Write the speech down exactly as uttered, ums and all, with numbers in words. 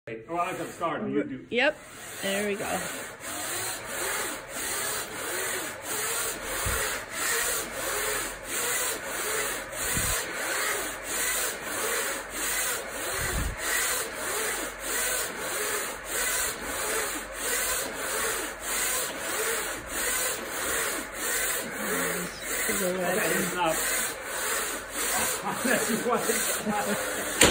Oh, I can start and you do. Yep. There we go. Okay, enough.